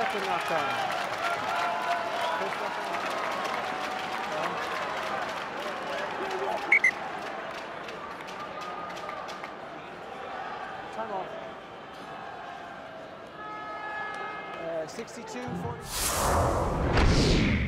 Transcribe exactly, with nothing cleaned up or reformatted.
Second knockdown. First knockdown. Time off. Uh, sixty-two forty.